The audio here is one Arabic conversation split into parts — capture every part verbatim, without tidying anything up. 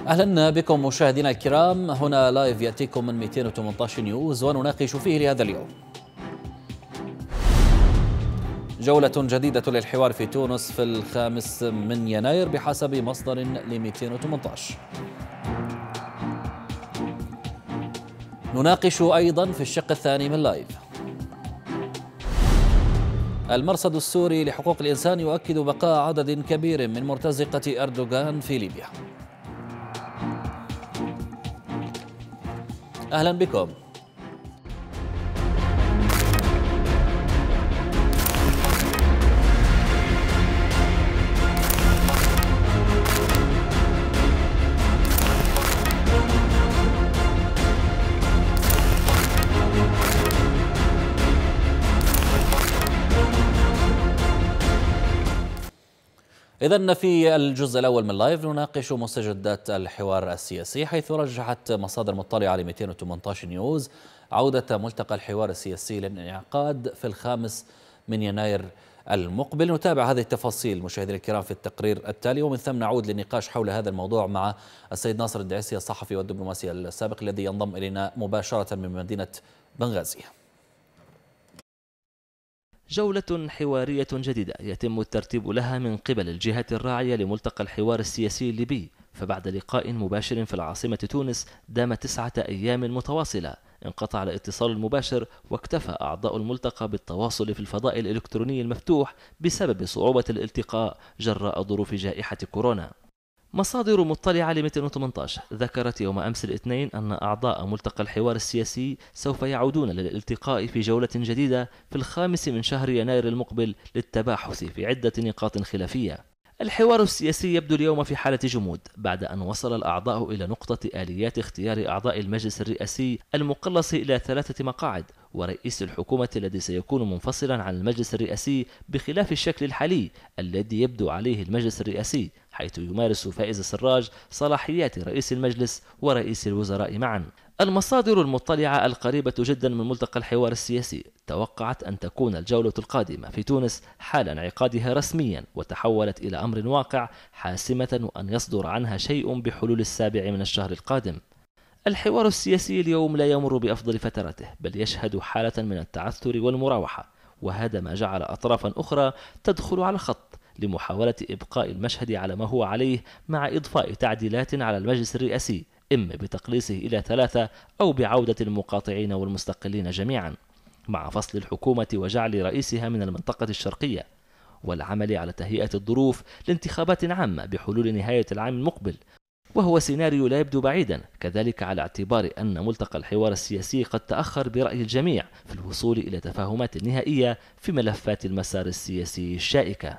أهلا بكم مشاهدينا الكرام، هنا لايف يأتيكم من مئتين وثمانية عشر نيوز ونناقش فيه لهذا اليوم جولة جديدة للحوار في تونس في الخامس من يناير بحسب مصدر ل مئتين وثمانية عشر. نناقش أيضا في الشق الثاني من لايف المرصد السوري لحقوق الإنسان يؤكد بقاء عدد كبير من مرتزقة أردوغان في ليبيا. أهلا بكم. إذن في الجزء الأول من لايف نناقش مستجدات الحوار السياسي، حيث رجحت مصادر مطلعة ل مئتين وثمانية عشر نيوز عودة ملتقى الحوار السياسي للانعقاد في الخامس من يناير المقبل. نتابع هذه التفاصيل مشاهدينا الكرام في التقرير التالي، ومن ثم نعود للنقاش حول هذا الموضوع مع السيد ناصر الدعيسي الصحفي والدبلوماسي السابق الذي ينضم إلينا مباشرة من مدينة بنغازي. جولة حوارية جديدة يتم الترتيب لها من قبل الجهات الراعية لملتقى الحوار السياسي الليبي، فبعد لقاء مباشر في العاصمة تونس دام تسعة أيام متواصلة انقطع الاتصال المباشر، واكتفى أعضاء الملتقى بالتواصل في الفضاء الإلكتروني المفتوح بسبب صعوبة الالتقاء جراء ظروف جائحة كورونا. مصادر مطلعة ل مئتين وثمانية عشر ذكرت يوم أمس الاثنين أن أعضاء ملتقى الحوار السياسي سوف يعودون للالتقاء في جولة جديدة في الخامس من شهر يناير المقبل للتباحث في عدة نقاط خلافية. الحوار السياسي يبدو اليوم في حالة جمود بعد أن وصل الأعضاء إلى نقطة آليات اختيار أعضاء المجلس الرئاسي المقلص إلى ثلاثة مقاعد، ورئيس الحكومة الذي سيكون منفصلا عن المجلس الرئاسي بخلاف الشكل الحالي الذي يبدو عليه المجلس الرئاسي، حيث يمارس فائز السراج صلاحيات رئيس المجلس ورئيس الوزراء معا. المصادر المطلعة القريبة جدا من ملتقى الحوار السياسي توقعت أن تكون الجولة القادمة في تونس حال انعقادها رسميا وتحولت إلى أمر واقع حاسمة، وأن يصدر عنها شيء بحلول السابع من الشهر القادم. الحوار السياسي اليوم لا يمر بأفضل فتراته، بل يشهد حالة من التعثر والمراوحة، وهذا ما جعل أطرافا أخرى تدخل على الخط لمحاولة إبقاء المشهد على ما هو عليه مع إضفاء تعديلات على المجلس الرئاسي، إما بتقليصه إلى ثلاثة أو بعودة المقاطعين والمستقلين جميعا، مع فصل الحكومة وجعل رئيسها من المنطقة الشرقية، والعمل على تهيئة الظروف لانتخابات عامة بحلول نهاية العام المقبل، وهو سيناريو لا يبدو بعيدا، كذلك على اعتبار أن ملتقى الحوار السياسي قد تأخر برأي الجميع في الوصول إلى تفاهمات نهائية في ملفات المسار السياسي الشائكة.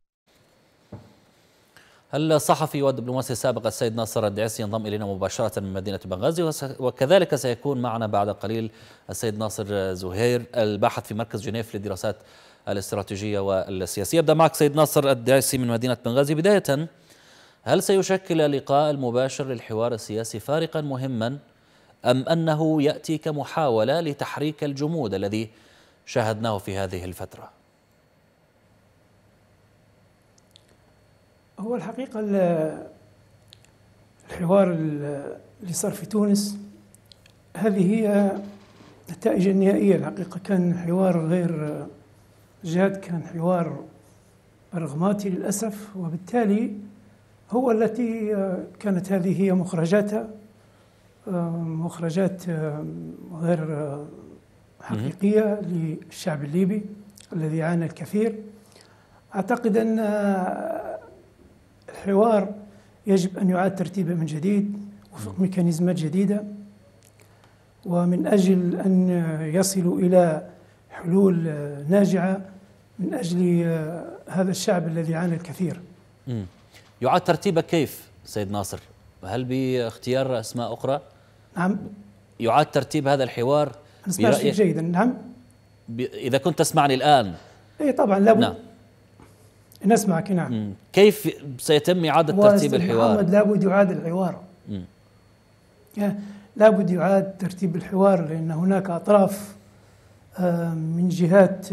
الصحفي والدبلوماسي السابق السيد ناصر الدعيسي ينضم إلينا مباشرة من مدينة بنغازي، وكذلك سيكون معنا بعد قليل السيد ناصر زهير الباحث في مركز جنيف للدراسات الاستراتيجية والسياسية. أبدأ معك سيد ناصر الدعيسي من مدينة بنغازي. بداية، هل سيشكل اللقاء المباشر للحوار السياسي فارقا مهما، أم أنه يأتي كمحاولة لتحريك الجمود الذي شاهدناه في هذه الفترة؟ هو الحقيقة الحوار اللي صار في تونس هذه هي النتائج النهائية. الحقيقة كان حوار غير جاد، كان حوار رغماتي للأسف، وبالتالي هو التي كانت هذه هي مخرجاتها، مخرجات غير حقيقية للشعب الليبي الذي عانى الكثير. أعتقد أن الحوار يجب أن يعاد ترتيبه من جديد وفق ميكانيزمات جديدة، ومن أجل أن يصلوا إلى حلول ناجعة من أجل هذا الشعب الذي عانى الكثير. م. يعاد ترتيبه كيف سيد ناصر؟ هل باختيار أسماء أخرى؟ نعم. يعاد ترتيب هذا الحوار برأيك جيدا؟ نعم. إذا كنت تسمعني الآن. إيه طبعا لابد. نعم. نسمعك. نعم. م. كيف سيتم إعادة ترتيب الحوار؟ محمد لابد يعاد الحوار. م. لابد يعاد ترتيب الحوار، لأن هناك أطراف من جهات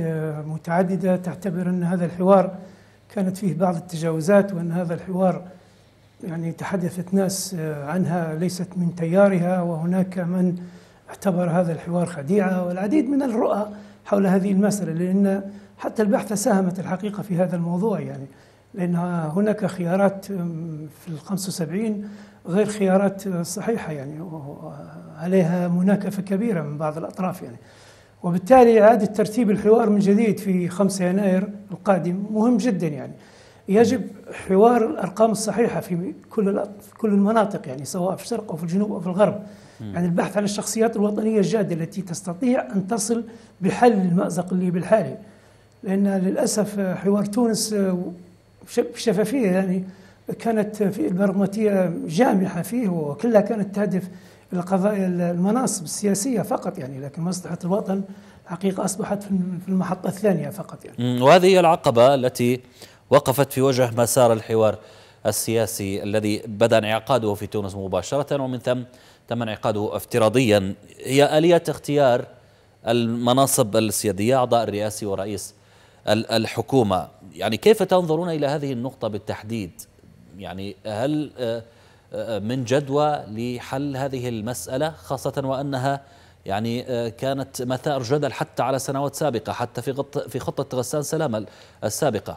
متعددة تعتبر أن هذا الحوار كانت فيه بعض التجاوزات، وأن هذا الحوار يعني تحدثت ناس عنها ليست من تيارها، وهناك من اعتبر هذا الحوار خديعة، والعديد من الرؤى حول هذه المسألة، لأن حتى البعثة ساهمت الحقيقة في هذا الموضوع، يعني لأن هناك خيارات في الخمسة وسبعين غير خيارات صحيحة يعني، عليها مناكفة كبيرة من بعض الأطراف يعني. وبالتالي إعادة ترتيب الحوار من جديد في خمسة يناير القادم مهم جدا يعني. يجب حوار الأرقام الصحيحة في كل في كل المناطق يعني، سواء في الشرق أو في الجنوب أو في الغرب. يعني البحث عن الشخصيات الوطنية الجادة التي تستطيع أن تصل بحل المأزق الليبي الحالي، لأن للأسف حوار تونس بشفافية يعني كانت في البرغماتية جامحة فيه، وكلها كانت تهدف إلى قضايا المناصب السياسية فقط يعني، لكن مصلحة الوطن حقيقة أصبحت في المحطة الثانية فقط يعني. وهذه هي العقبة التي وقفت في وجه مسار الحوار السياسي الذي بدأ انعقاده في تونس مباشرة، ومن ثم تم انعقاده افتراضيا، هي آلية اختيار المناصب السيادية، أعضاء الرئاسي ورئيس الحكومة. يعني كيف تنظرون إلى هذه النقطة بالتحديد؟ يعني هل من جدوى لحل هذه المسألة، خاصة وأنها يعني كانت مثار جدل حتى على سنوات سابقة، حتى في في خطة غسان سلامة السابقة؟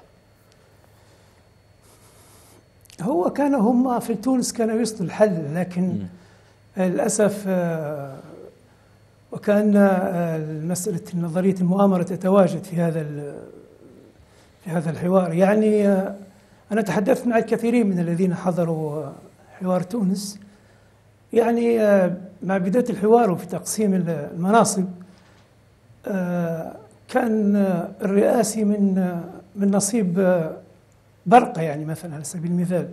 هو كان هم في تونس كانوا يصلوا الحل، لكن م. للأسف وكان مسألة نظرية المؤامرة تتواجد في هذا في هذا الحوار. يعني أنا تحدثت مع الكثيرين من الذين حضروا حوار تونس، يعني مع بداية الحوار وفي تقسيم المناصب كان الرئاسي من من نصيب برقة يعني مثلا على سبيل المثال،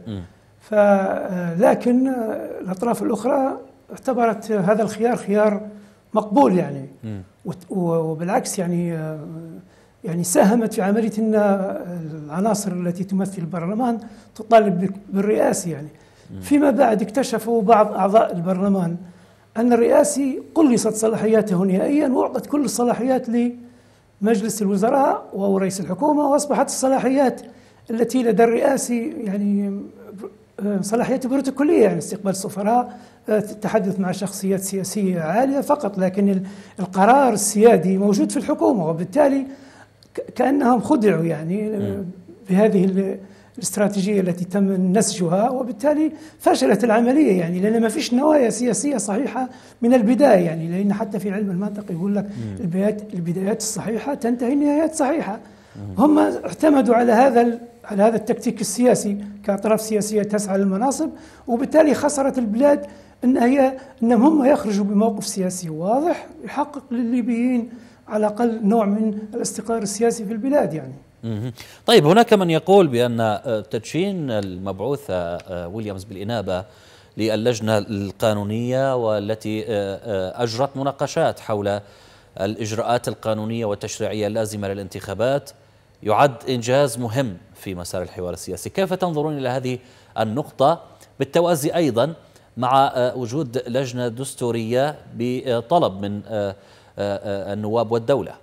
فلكن الأطراف الأخرى اعتبرت هذا الخيار خيار مقبول يعني، وبالعكس يعني يعني ساهمت في عملية أن العناصر التي تمثل البرلمان تطالب بالرئاسي يعني. فيما بعد اكتشفوا بعض أعضاء البرلمان أن الرئاسي قلصت صلاحياته نهائيا، وأعطت كل الصلاحيات لمجلس الوزراء ورئيس الحكومة، وأصبحت الصلاحيات التي لدى الرئاسي يعني صلاحيات بروتوكولية، يعني استقبال السفراء، التحدث مع شخصيات سياسية عالية فقط، لكن القرار السيادي موجود في الحكومة، وبالتالي كأنهم خدعوا يعني بهذه الاستراتيجية التي تم نسجها، وبالتالي فشلت العملية يعني، لأن ما فيش نوايا سياسية صحيحة من البداية يعني، لأن حتى في علم المنطق يقول لك البدايات البدايات الصحيحة تنتهي النهايات صحيحة. هم اعتمدوا على هذا على هذا التكتيك السياسي كأطراف سياسية تسعى للمناصب، وبالتالي خسرت البلاد ان هي انهم هم يخرجوا بموقف سياسي واضح يحقق للليبيين على الأقل نوع من الاستقرار السياسي في البلاد يعني. طيب، هناك من يقول بأن تدشين المبعوث ويليامز بالإنابة للجنة القانونية والتي أجرت مناقشات حول الإجراءات القانونية والتشريعية اللازمة للانتخابات يعد إنجاز مهم في مسار الحوار السياسي. كيف تنظرون إلى هذه النقطة بالتوازي أيضا مع وجود لجنة دستورية بطلب من النواب والدولة؟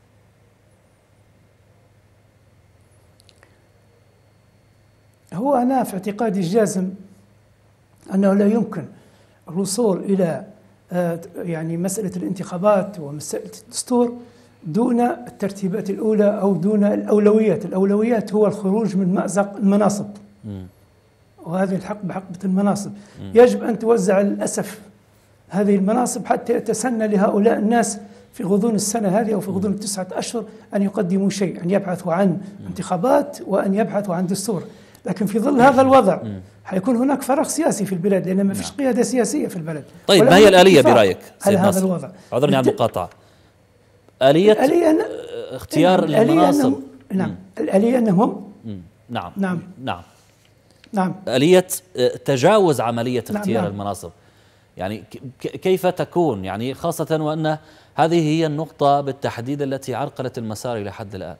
هو أنا في اعتقادي الجازم أنه لا يمكن الوصول إلى يعني مسألة الانتخابات ومسألة الدستور دون الترتيبات الأولى أو دون الأولويات. الأولويات هو الخروج من مأزق المناصب، وهذه الحق بحقبة المناصب. م. يجب أن توزع للأسف هذه المناصب حتى يتسنى لهؤلاء الناس في غضون السنة هذه أو في غضون التسعة أشهر أن يقدموا شيء، أن يبحثوا عن م. انتخابات وأن يبحثوا عن دستور. لكن في ظل هذا الوضع م. حيكون هناك فراغ سياسي في البلاد، لأن ما فيش قيادة سياسية في البلد. طيب، ما هي الآلية برأيك على هذا الوضع؟ عذرني عن المقاطعة. آلية, آلية اختيار المناصب. نعم، الآلية أنهم نعم نعم نعم نعم آلية تجاوز عملية اختيار نعم. المناصب، يعني كيف تكون، يعني خاصة وأن هذه هي النقطة بالتحديد التي عرقلت المسار إلى حد الآن.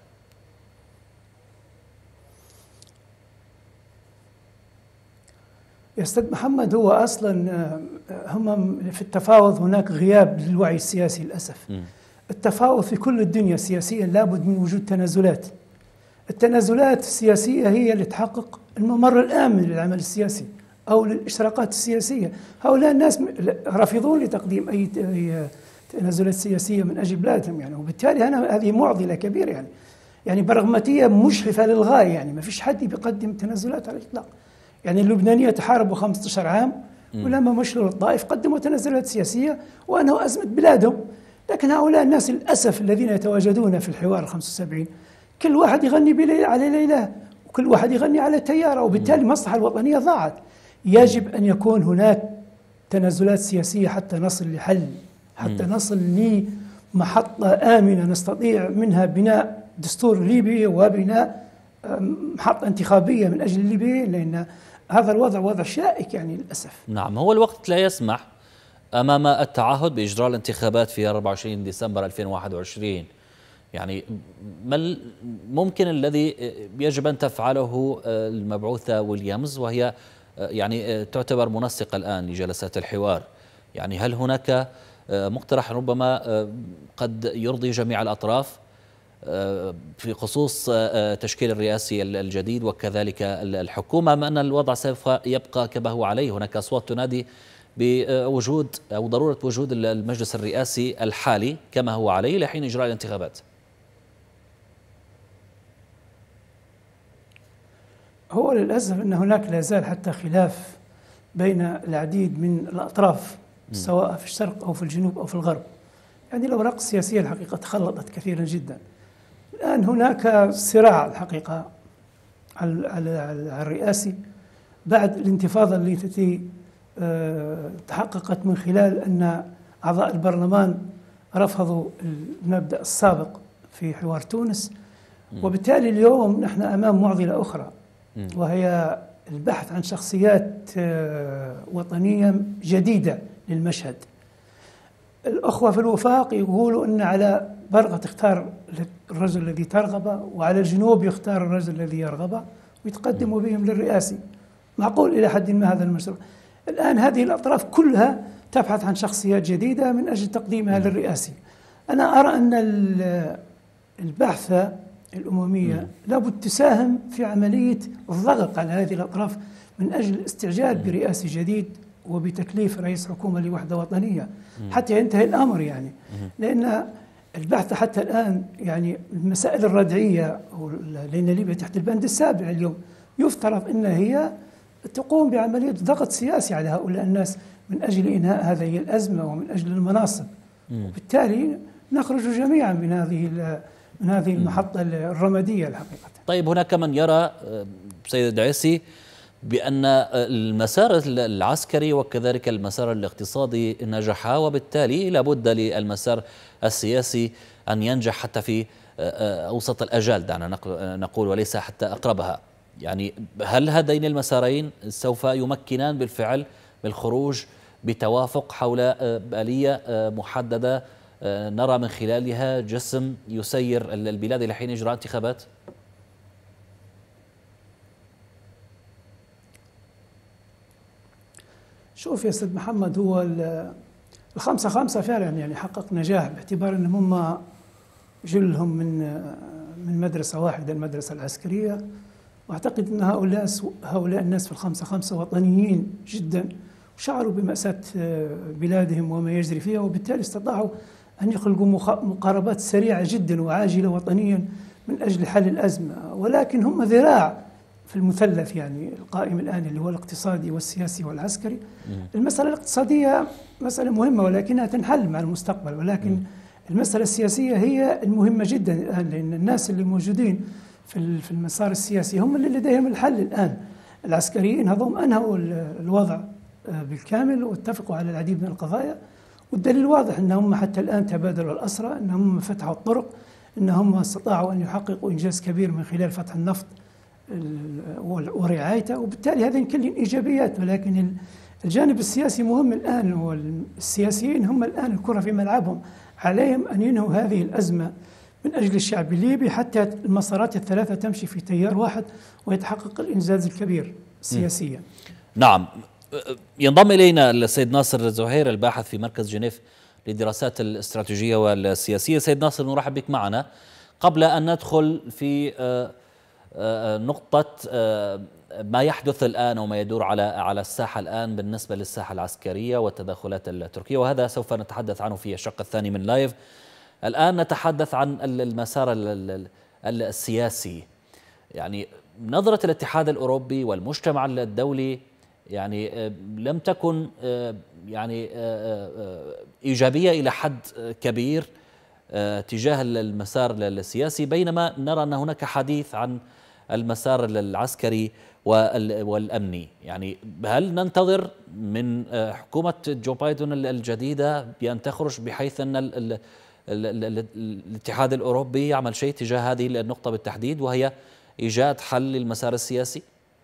يا أستاذ محمد، هو أصلا هم في التفاوض هناك غياب للوعي السياسي للأسف. م. التفاوض في كل الدنيا سياسيا لابد من وجود تنازلات. التنازلات السياسية هي اللي تحقق الممر الآمن للعمل السياسي. أو للإشراقات السياسية. هؤلاء الناس رافضون لتقديم أي تنازلات سياسية من أجل بلادهم يعني، وبالتالي أنا هذه معضلة كبيرة يعني يعني برغماتية مجحفة للغاية يعني، ما فيش حد بيقدم تنازلات على الإطلاق يعني. اللبنانية تحاربوا خمسة عشر عام ولما مشوا للطائف قدموا تنازلات سياسية وأنهوا أزمة بلادهم. لكن هؤلاء الناس للأسف الذين يتواجدون في الحوار الخمسة وسبعين كل واحد يغني بليلة على ليلة، وكل واحد يغني على تيارة، وبالتالي المصلحة الوطنية ضاعت. يجب أن يكون هناك تنازلات سياسية حتى نصل لحل، حتى نصل لمحطة آمنة نستطيع منها بناء دستور ليبي وبناء محطة انتخابية من أجل الليبيين، لأن هذا الوضع وضع شائك يعني للأسف. نعم، هو الوقت لا يسمح أمام التعهد بإجراء الانتخابات في أربعة وعشرين ديسمبر ألفين وواحد وعشرين. يعني ما ممكن الذي يجب أن تفعله المبعوثة ويليامز، وهي يعني تعتبر منسقة الآن لجلسات الحوار؟ يعني هل هناك مقترح ربما قد يرضي جميع الأطراف في خصوص تشكيل الرئاسي الجديد وكذلك الحكومة، أم أن الوضع سوف يبقى كما هو عليه؟ هناك أصوات تنادي بوجود أو ضرورة وجود المجلس الرئاسي الحالي كما هو عليه لحين إجراء الانتخابات. هو للأسف أن هناك لا زال حتى خلاف بين العديد من الأطراف سواء في الشرق أو في الجنوب أو في الغرب. يعني الأوراق السياسية الحقيقة تخلطت كثيرا جدا. الآن هناك صراع الحقيقة على الرئاسي بعد الانتفاضة التي تحققت من خلال أن أعضاء البرلمان رفضوا المبدأ السابق في حوار تونس، وبالتالي اليوم نحن أمام معضلة أخرى وهي البحث عن شخصيات وطنية جديدة للمشهد. الأخوة في الوفاق يقولوا أن على برغة تختار الرجل الذي ترغبه، وعلى الجنوب يختار الرجل الذي يرغبه ويتقدموا بهم للرئاسي. معقول إلى حد ما هذا المشروع. الآن هذه الأطراف كلها تبحث عن شخصيات جديدة من أجل تقديمها للرئاسي. أنا أرى أن البعثة الأممية لابد تساهم في عملية الضغط على هذه الأطراف من أجل الاستعجال برئاسي جديد وبتكليف رئيس حكومة لوحدة وطنية حتى ينتهي الأمر يعني. لأن البحث حتى الآن يعني المسائل الردعية، لأن ليبيا تحت البند السابع اليوم، يفترض أن هي تقوم بعملية ضغط سياسي على هؤلاء الناس من أجل إنهاء هذه الأزمة ومن أجل المناصب، وبالتالي نخرج جميعا من هذه من هذه المحطة الرمادية الحقيقة. طيب، هناك من يرى سيد الدعيسي بأن المسار العسكري وكذلك المسار الاقتصادي نجحا، وبالتالي لابد للمسار السياسي أن ينجح حتى في أوسط الأجال، دعنا نقول، وليس حتى أقربها. يعني هل هذين المسارين سوف يمكنان بالفعل بالخروج بتوافق حول آلية محددة نرى من خلالها جسم يسير البلاد إلى حين إجراء انتخابات؟ شوف يا سيد محمد، هو الخمسة خمسة فعلا يعني حقق نجاح، باعتبار أنهم هم جلهم من من مدرسة واحدة، المدرسة العسكرية. وأعتقد أن هؤلاء هؤلاء الناس في الخمسة خمسة وطنيين جدا، وشعروا بمأساة بلادهم وما يجري فيها، وبالتالي استطاعوا أن يخلقوا مقاربات سريعة جدا وعاجلة وطنيا من أجل حل الأزمة. ولكن هم ذراع في المثلث يعني القائم الآن اللي هو الاقتصادي والسياسي والعسكري. المسألة الاقتصادية مسألة مهمة ولكنها تنحل مع المستقبل، ولكن المسألة السياسية هي المهمة جدا الآن، لأن الناس اللي موجودين في في المسار السياسي هم اللي لديهم الحل الآن. العسكريين هذول أنهوا الوضع بالكامل واتفقوا على العديد من القضايا، والدليل واضح أنهم حتى الآن تبادلوا الأسرى، أنهم فتحوا الطرق، أنهم استطاعوا أن يحققوا إنجاز كبير من خلال فتح النفط ورعايته، وبالتالي هذه كلها إيجابيات. ولكن الجانب السياسي مهم الآن، والسياسيين هم الآن الكرة في ملعبهم، عليهم أن ينهوا هذه الأزمة من أجل الشعب الليبي حتى المسارات الثلاثة تمشي في تيار واحد ويتحقق الإنجاز الكبير سياسيا. نعم، ينضم إلينا السيد ناصر زهير الباحث في مركز جنيف للدراسات الاستراتيجية والسياسية. سيد ناصر، نرحب بك معنا. قبل أن ندخل في نقطة ما يحدث الآن وما يدور على على الساحة الآن بالنسبة للساحة العسكرية والتدخلات التركية، وهذا سوف نتحدث عنه في الشق الثاني من لايف. الآن نتحدث عن المسار السياسي. يعني نظرة الاتحاد الأوروبي والمجتمع الدولي يعني لم تكن يعني إيجابية إلى حد كبير تجاه المسار السياسي، بينما نرى أن هناك حديث عن المسار العسكري والأمني. يعني هل ننتظر من حكومة جو بايدن الجديدة بأن تخرج بحيث أن ال ال ال ال الاتحاد الأوروبي يعمل شيء تجاه هذه النقطة بالتحديد، وهي إيجاد حل للمسار السياسي؟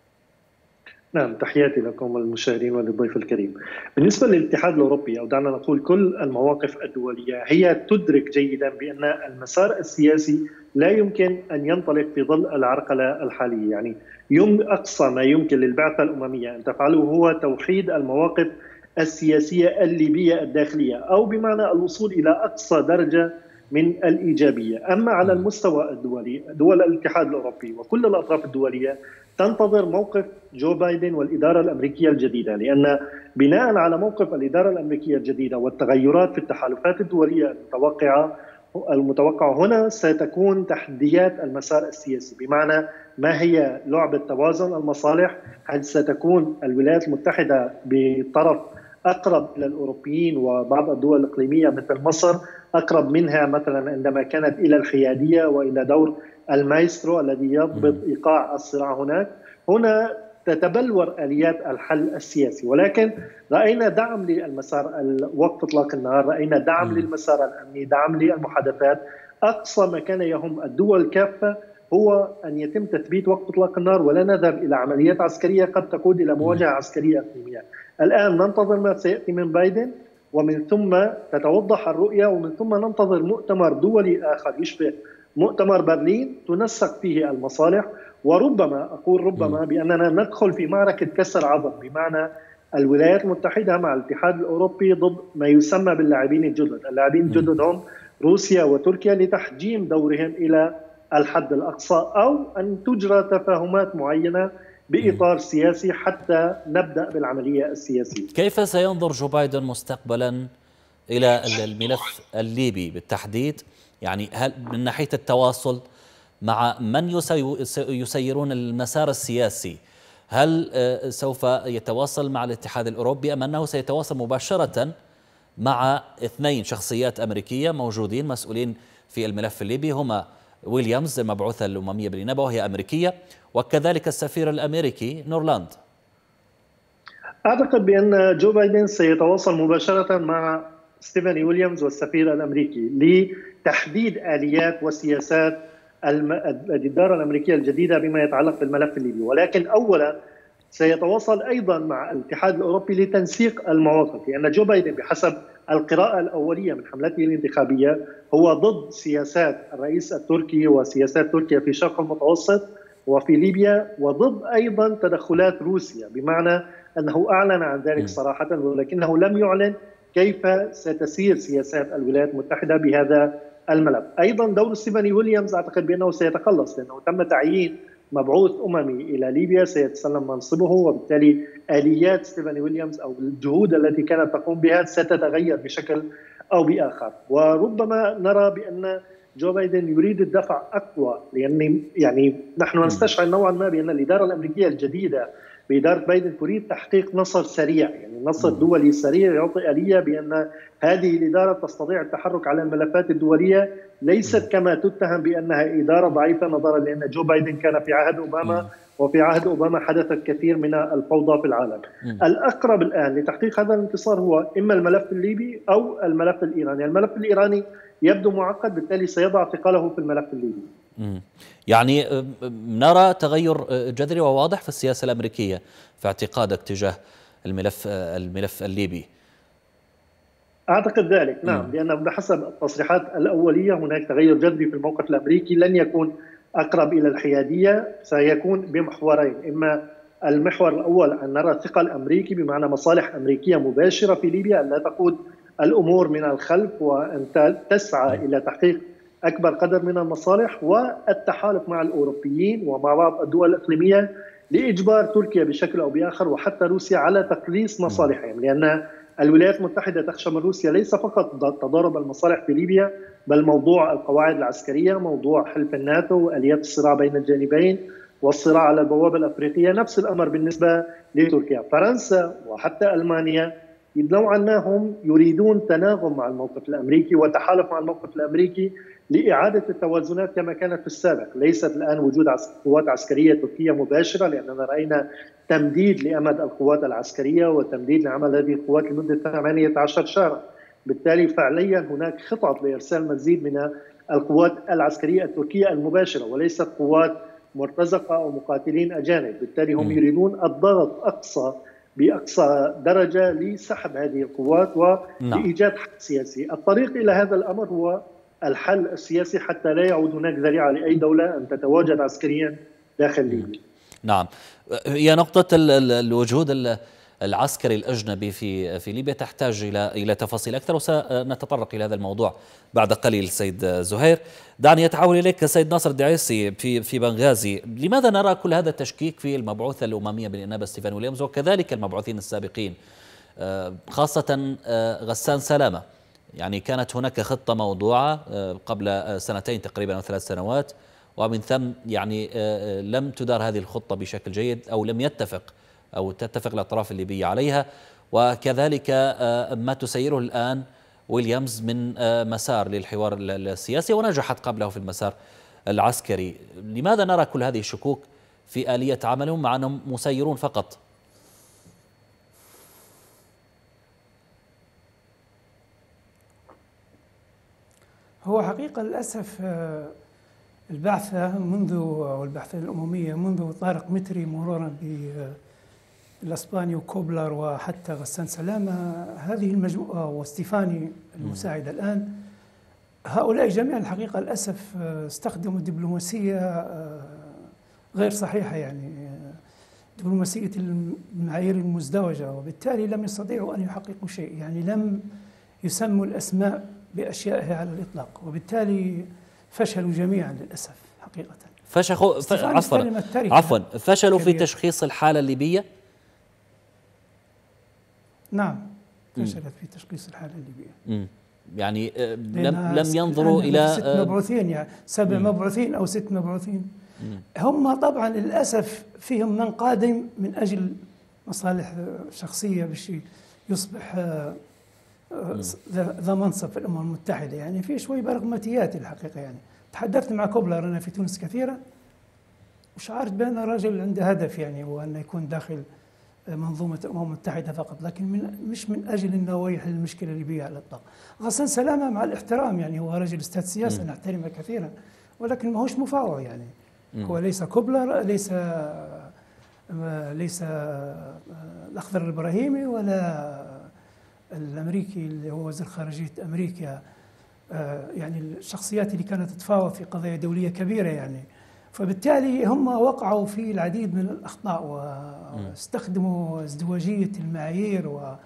نعم، تحياتي لكم المشاهدين وللضيف الكريم. بالنسبة للاتحاد الأوروبي، أو دعنا نقول كل المواقف الدولية، هي تدرك جيدا بأن المسار السياسي لا يمكن أن ينطلق في ظل العرقلة الحالية. يعني يوم أقصى ما يمكن للبعثة الأممية أن تفعله هو توحيد المواقف السياسية الليبية الداخلية، أو بمعنى الوصول إلى أقصى درجة من الإيجابية. أما على المستوى الدولي، دول الاتحاد الأوروبي وكل الأطراف الدولية تنتظر موقف جو بايدن والإدارة الأمريكية الجديدة، لأن بناء على موقف الإدارة الأمريكية الجديدة والتغيرات في التحالفات الدولية المتوقعة المتوقعة هنا ستكون تحديات المسار السياسي. بمعنى ما هي لعبة توازن المصالح؟ هل ستكون الولايات المتحدة بطرف أقرب إلى الأوروبيين وبعض الدول الإقليمية مثل مصر أقرب منها مثلا عندما كانت إلى الحيادية وإلى دور المايسترو الذي يضبط إيقاع الصراع هناك؟ هنا تتبلور آليات الحل السياسي. ولكن رأينا دعم للمسار وقف إطلاق النار، رأينا دعم للمسار الأمني، دعم للمحادثات. أقصى ما كان يهم الدول كافة هو أن يتم تثبيت وقف إطلاق النار ولا نذهب إلى عمليات عسكرية قد تقود إلى مواجهة عسكرية إقليمية. الآن ننتظر ما سيأتي من بايدن، ومن ثم تتوضح الرؤية، ومن ثم ننتظر مؤتمر دولي آخر يشبه مؤتمر برلين تنسق فيه المصالح. وربما أقول ربما بأننا ندخل في معركة كسر عظم، بمعنى الولايات المتحدة مع الاتحاد الأوروبي ضد ما يسمى باللاعبين الجدد. اللاعبين الجدد هم روسيا وتركيا لتحجيم دورهم إلى الحد الأقصى، أو أن تجرى تفاهمات معينة بإطار سياسي حتى نبدأ بالعملية السياسية. كيف سينظر جو بايدن مستقبلا إلى الملف الليبي بالتحديد؟ يعني هل من ناحية التواصل مع من يسيرون المسار السياسي، هل سوف يتواصل مع الاتحاد الأوروبي أم أنه سيتواصل مباشرة مع اثنين شخصيات أمريكية موجودين مسؤولين في الملف الليبي، هما ويليامز المبعوثة الأممية بالنيابة وهي أمريكية، وكذلك السفير الأمريكي نورلاند؟ أعتقد بأن جو بايدن سيتواصل مباشرة مع ستيفاني ويليامز والسفير الأمريكي لتحديد آليات وسياسات الإدارة الأمريكية الجديدة بما يتعلق بالملف الليبي. ولكن أولا سيتواصل أيضا مع الاتحاد الأوروبي لتنسيق المواقف، لأن جو بايدن بحسب القراءة الأولية من حملته الانتخابية هو ضد سياسات الرئيس التركي وسياسات تركيا في الشرق المتوسط وفي ليبيا، وضد أيضا تدخلات روسيا، بمعنى أنه أعلن عن ذلك صراحة ولكنه لم يعلن كيف ستسير سياسات الولايات المتحدة بهذا الملف. أيضا دور ستيفاني ويليامز أعتقد بأنه سيتخلص، لأنه تم تعيين مبعوث أممي إلى ليبيا سيتسلم منصبه، وبالتالي آليات ستيفاني ويليامز أو الجهود التي كانت تقوم بها ستتغير بشكل أو بآخر. وربما نرى بأن جو بايدن يريد الدفع أقوى، لأن يعني نحن نستشعر نوعا ما بأن الإدارة الأمريكية الجديدة بإدارة بايدن تريد تحقيق نصر سريع، يعني نصر دولي سريع يعطي آلية بأن هذه الإدارة تستطيع التحرك على الملفات الدولية، ليست كما تتهم بأنها إدارة ضعيفة، نظرا لأن جو بايدن كان في عهد أوباما، وفي عهد أوباما حدثت كثير من الفوضى في العالم. الأقرب الآن لتحقيق هذا الانتصار هو إما الملف الليبي أو الملف الإيراني. الملف الإيراني يبدو معقد، بالتالي سيضع ثقله في الملف الليبي. يعني نرى تغير جذري وواضح في السياسة الأمريكية في اعتقادك تجاه الملف الملف الليبي؟ أعتقد ذلك نعم، لأن بحسب التصريحات الأولية هناك تغير جذري في الموقف الأمريكي، لن يكون أقرب إلى الحيادية، سيكون بمحورين: إما المحور الأول أن نرى ثقل أمريكي بمعنى مصالح أمريكية مباشرة في ليبيا، أن لا تقود الأمور من الخلف وأن تسعى إلى تحقيق أكبر قدر من المصالح والتحالف مع الأوروبيين ومع بعض الدول الإقليمية لإجبار تركيا بشكل أو بآخر وحتى روسيا على تقليص مصالحهم، لأن الولايات المتحدة تخشى من روسيا ليس فقط تضارب المصالح في ليبيا، بل موضوع القواعد العسكرية، موضوع حلف الناتو وآليات الصراع بين الجانبين والصراع على البوابة الأفريقية. نفس الأمر بالنسبة لتركيا. فرنسا وحتى ألمانيا نوعا ما هم يريدون تناغم مع الموقف الأمريكي وتحالف مع الموقف الأمريكي لإعادة التوازنات كما كانت في السابق. ليست الآن وجود قوات عسكرية تركية مباشرة، لأننا رأينا تمديد لأمد القوات العسكرية وتمديد لعمل هذه القوات لمدة ثمانية عشر شهرا. بالتالي فعليا هناك خطط لإرسال مزيد من القوات العسكرية التركية المباشرة وليست قوات مرتزقة أو مقاتلين أجانب. بالتالي هم يريدون الضغط أقصى بأقصى درجة لسحب هذه القوات ولإيجاد حل سياسي. الطريق إلى هذا الأمر هو الحل السياسي حتى لا يعود هناك ذريعة لأي دولة أن تتواجد عسكريا داخل ليبيا. نعم، هي نقطة الوجود العسكري الأجنبي في في ليبيا تحتاج إلى إلى تفاصيل أكثر، وسنتطرق إلى هذا الموضوع بعد قليل. سيد زهير، دعني أتحول إليك سيد ناصر الدعيسي في في بنغازي. لماذا نرى كل هذا التشكيك في المبعوثة الأممية بالإنابة ستيفان ويليامز وكذلك المبعوثين السابقين، خاصة غسان سلامة؟ يعني كانت هناك خطة موضوعة قبل سنتين تقريبا أو ثلاث سنوات، ومن ثم يعني لم تدار هذه الخطة بشكل جيد أو لم يتفق أو تتفق الأطراف الليبية عليها، وكذلك ما تسيره الآن ويليامز من مسار للحوار السياسي ونجحت قبله في المسار العسكري. لماذا نرى كل هذه الشكوك في آلية عملهم مع أنهم مسيرون فقط؟ هو حقيقة للأسف البعثة منذ أو البعثة الأممية منذ طارق متري مرورا بالأسباني وكوبلر وحتى غسان سلامة، هذه المجموعة وستيفاني المساعد الآن، هؤلاء جميعا الحقيقة للأسف استخدموا دبلوماسية غير صحيحة، يعني دبلوماسية المعايير المزدوجة، وبالتالي لم يستطيعوا أن يحققوا شيء. يعني لم يسموا الأسماء بأشيائها على الإطلاق، وبالتالي فشلوا جميعا للأسف حقيقة. فشخوا ف... عفوا عفوا فشلوا في تشخيص الحالة الليبية. نعم، فشلت في تشخيص الحالة الليبية. مم. يعني لم لم ينظروا إلى ست مبعوثين، يعني سبع مم. مبعوثين أو ست مبعوثين. مم. هم طبعا للأسف فيهم من قادم من أجل مصالح شخصية باش يصبح ذا منصب في الأمم المتحدة. يعني في شوي برغماتيات الحقيقة. يعني تحدثت مع كوبلر أنا في تونس كثيرا، وشعرت بأن الرجل عنده هدف، يعني هو أنه يكون داخل منظومة الأمم المتحدة فقط، لكن من مش من أجل أنه يحل المشكلة الليبية على الإطلاق. غسان سلامة مع الاحترام، يعني هو رجل استاذ سياسة نحترمه كثيرا، ولكن ما هوش مفاوض. يعني م. هو ليس كوبلر، ليس ليس الأخضر الإبراهيمي ولا الأمريكي اللي هو وزير خارجية أمريكا، يعني الشخصيات اللي كانت تتفاوض في قضايا دولية كبيرة. يعني فبالتالي هم وقعوا في العديد من الأخطاء واستخدموا ازدواجية المعايير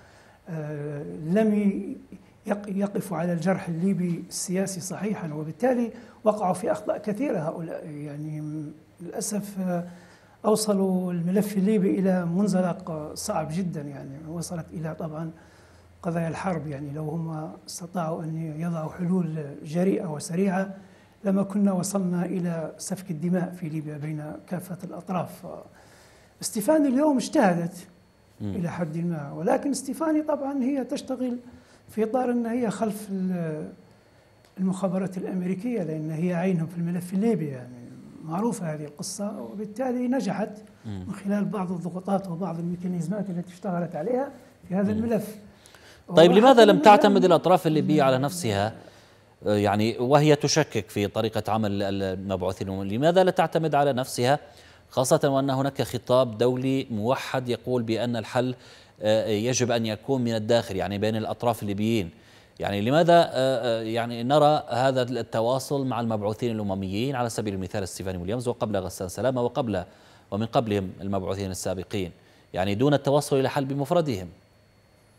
ولم يقفوا على الجرح الليبي السياسي صحيحا، وبالتالي وقعوا في أخطاء كثيرة هؤلاء. يعني للأسف أوصلوا الملف الليبي إلى منزلق صعب جدا، يعني وصلت إلى طبعا قضايا الحرب. يعني لو هم استطاعوا أن يضعوا حلول جريئة وسريعة لما كنا وصلنا إلى سفك الدماء في ليبيا بين كافة الأطراف. ستيفاني اليوم اجتهدت م. إلى حد ما، ولكن ستيفاني طبعا هي تشتغل في إطار أن هي خلف المخابرات الأمريكية، لأن هي عينهم في الملف الليبي. يعني معروفة هذه القصة، وبالتالي نجحت م. من خلال بعض الضغوطات وبعض الميكانيزمات التي اشتغلت عليها في هذا م. الملف. طيب لماذا لم تعتمد الأطراف الليبية على نفسها، يعني وهي تشكك في طريقة عمل المبعوثين؟ لماذا لا تعتمد على نفسها، خاصة وأن هناك خطاب دولي موحد يقول بأن الحل يجب أن يكون من الداخل، يعني بين الأطراف الليبيين؟ يعني لماذا يعني نرى هذا التواصل مع المبعوثين الأمميين على سبيل المثال ستيفاني ويليامز وقبل غسان سلامة وقبل ومن قبلهم المبعوثين السابقين، يعني دون التوصل إلى حل بمفردهم؟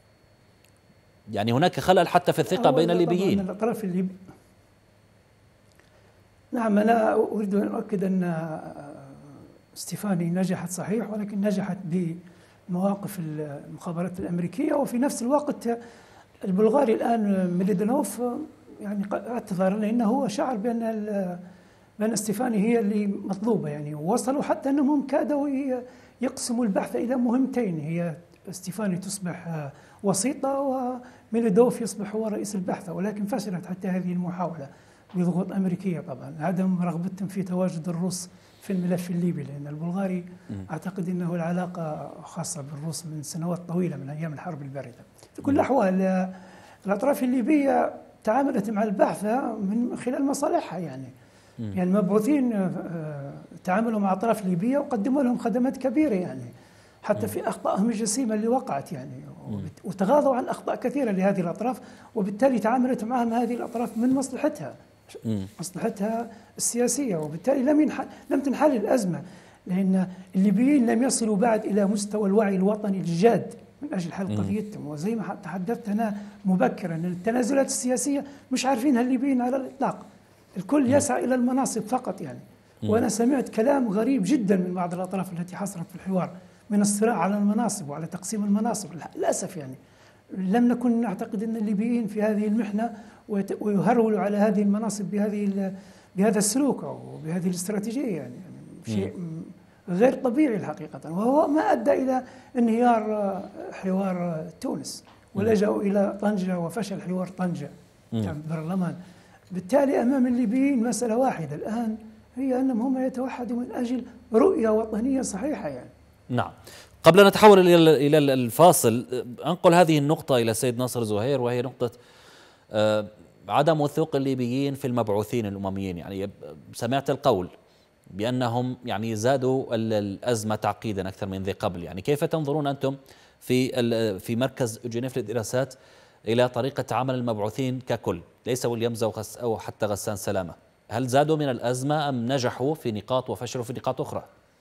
يعني هناك خلل حتى في الثقة بين الليبيين. الأطراف الليبي نعم، أنا أريد أن أؤكد أن ستيفاني نجحت صحيح، ولكن نجحت بمواقف المخابرات الأمريكية، وفي نفس الوقت البلغاري الآن ميليدونوف يعني اعتذر لأنه هو شعر بأن بأن ستيفاني هي اللي مطلوبة، يعني وصلوا حتى أنهم كادوا يقسموا البحث إلى مهمتين، هي ستيفاني تصبح وسيطة وميليدوف يصبح هو رئيس البحث، ولكن فشلت حتى هذه المحاولة بضغوط أمريكية طبعا، عدم رغبتهم في تواجد الروس في الملف الليبي، لأن البلغاري أعتقد أنه العلاقة خاصة بالروس من سنوات طويلة من أيام الحرب الباردة. في كل الأحوال الأطراف الليبية تعاملت مع البحث من خلال مصالحها، يعني يعني المبعوثين تعاملوا مع أطراف ليبية وقدموا لهم خدمات كبيرة، يعني حتى في أخطائهم الجسيمة اللي وقعت، يعني وتغاضوا عن أخطاء كثيرة لهذه الأطراف، وبالتالي تعاملت معهم هذه الأطراف من مصلحتها مصلحتها السياسية، وبالتالي لم ينحل لم تنحل الأزمة، لأن الليبيين لم يصلوا بعد إلى مستوى الوعي الوطني الجاد من أجل حل قضيتهم. وزي ما تحدثت أنا مبكرا، التنازلات السياسية مش عارفينها الليبيين على الإطلاق، الكل يسعى إلى المناصب فقط يعني. وأنا سمعت كلام غريب جدا من بعض الأطراف التي حصلت في الحوار من الصراع على المناصب وعلى تقسيم المناصب. للأسف يعني لم نكن نعتقد أن الليبيين في هذه المحنة ويهرولوا على هذه المناصب بهذه بهذا السلوك أو بهذه الاستراتيجية، يعني شيء غير طبيعي الحقيقة، وهو ما أدى إلى انهيار حوار تونس ولجأوا إلى طنجة وفشل حوار طنجة تاع البرلمان. بالتالي أمام الليبيين مسألة واحدة الآن، هي أنهم هم يتوحدوا من أجل رؤية وطنية صحيحة يعني. نعم. قبل أن نتحول إلى إلى الفاصل، أنقل هذه النقطة إلى السيد ناصر زهير، وهي نقطة عدم وثوق الليبيين في المبعوثين الأمميين. يعني سمعت القول بأنهم يعني زادوا الأزمة تعقيدا أكثر من ذي قبل، يعني كيف تنظرون أنتم في في مركز جنيف للدراسات إلى طريقة عمل المبعوثين ككل، ليس ويليامز أو حتى غسان سلامة؟ هل زادوا من الأزمة أم نجحوا في نقاط وفشلوا في نقاط أخرى؟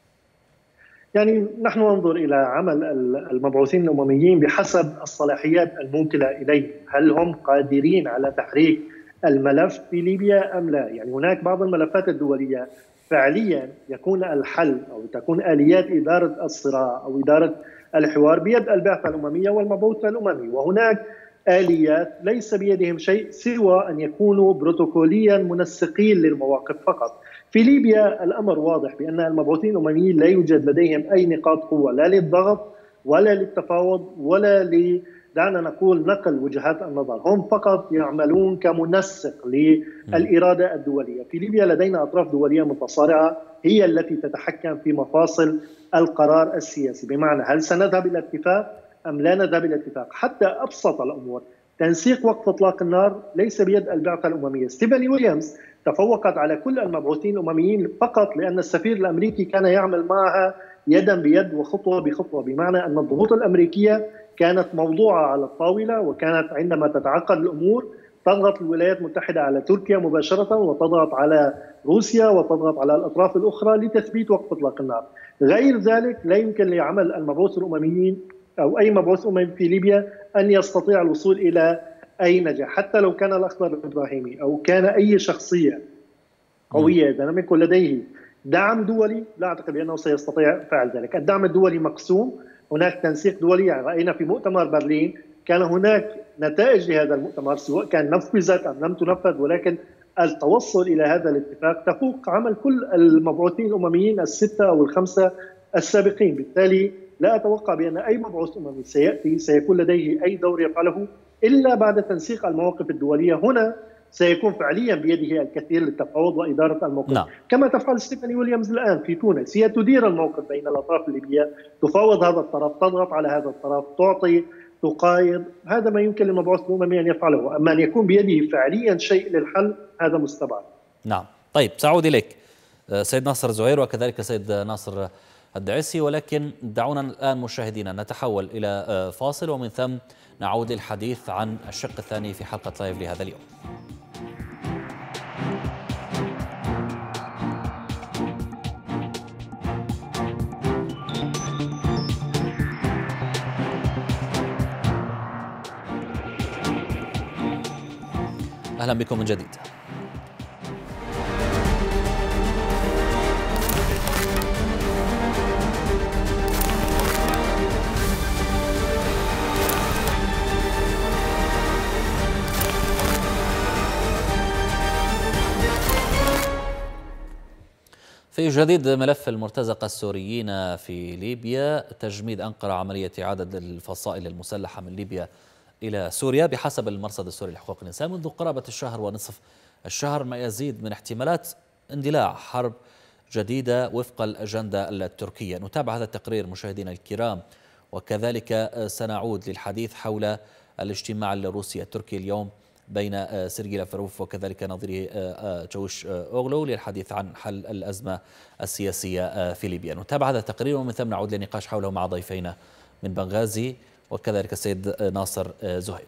يعني نحن ننظر إلى عمل المبعوثين الأمميين بحسب الصلاحيات الموكلة إليه، هل هم قادرين على تحريك الملف في ليبيا أم لا؟ يعني هناك بعض الملفات الدولية فعليا يكون الحل أو تكون آليات إدارة الصراع أو إدارة الحوار بيد البعثة الأممية والمبعوث الأممي، وهناك آليات ليس بيدهم شيء سوى أن يكونوا بروتوكوليا منسقين للمواقف فقط. في ليبيا الأمر واضح بأن المبعوثين الأمميين لا يوجد لديهم أي نقاط قوة، لا للضغط ولا للتفاوض ولا ل دعنا نقول نقل وجهات النظر، هم فقط يعملون كمنسق للإرادة الدولية. في ليبيا لدينا أطراف دولية متصارعة هي التي تتحكم في مفاصل القرار السياسي، بمعنى هل سنذهب إلى اتفاق أم لا نذهب إلى اتفاق. حتى أبسط الأمور، تنسيق وقف إطلاق النار ليس بيد البعثة الأممية. ستيفاني ويليامز تفوقت على كل المبعوثين الأمميين فقط لأن السفير الأمريكي كان يعمل معها يدا بيد وخطوة بخطوة، بمعنى أن الضغوط الأمريكية كانت موضوعة على الطاولة، وكانت عندما تتعقد الأمور تضغط الولايات المتحدة على تركيا مباشرة وتضغط على روسيا وتضغط على الأطراف الأخرى لتثبيت وقف إطلاق النار. غير ذلك لا يمكن لعمل المبعوث الأمميين أو أي مبعوث أممي في ليبيا أن يستطيع الوصول إلى أي نجاح، حتى لو كان الأخضر الإبراهيمي أو كان أي شخصية قوية إذا لم يكن لديه دعم دولي لا أعتقد بأنه سيستطيع فعل ذلك. الدعم الدولي مقسوم، هناك تنسيق دولي، يعني رأينا في مؤتمر برلين كان هناك نتائج لهذا المؤتمر سواء كان نفذت أم لم تنفذ، ولكن التوصل إلى هذا الاتفاق تفوق عمل كل المبعوثين الأمميين الستة أو الخمسة السابقين. بالتالي لا أتوقع بأن أي مبعوث أممي سيأتي سيكون لديه أي دور يفعله إلا بعد تنسيق المواقف الدولية. هنا سيكون فعليا بيده الكثير للتفاوض وإدارة الموقف. نعم. كما تفعل ستيفاني ويليامز الآن في تونس، هي تدير الموقف بين الأطراف الليبية، تفاوض هذا الطرف، تضغط على هذا الطرف، تعطي، تقايض. هذا ما يمكن للمبعوث الأممي أن يفعله، أما أن يكون بيده فعليا شيء للحل هذا مستبعد. نعم. طيب، سأعود إليك سيد ناصر زهير وكذلك سيد ناصر الدعيسي، ولكن دعونا الآن مشاهدينا نتحول إلى فاصل ومن ثم نعود للحديث عن الشق الثاني في حلقة لايف لهذا اليوم. أهلا بكم من جديد. في جديد ملف المرتزقة السوريين في ليبيا، تجميد أنقرة عملية إعادة الفصائل المسلحة من ليبيا إلى سوريا بحسب المرصد السوري لحقوق الإنسان منذ قرابة الشهر ونصف الشهر، ما يزيد من احتمالات اندلاع حرب جديدة وفق الأجندة التركية. نتابع هذا التقرير مشاهدينا الكرام، وكذلك سنعود للحديث حول الاجتماع الروسي التركي اليوم بين سيرجي لافروف وكذلك نظيره جوش أوغلو للحديث عن حل الأزمة السياسية في ليبيا. نتابع هذا التقرير ومن ثم نعود للنقاش حوله مع ضيفينا من بنغازي وكذلك السيد ناصر زهير.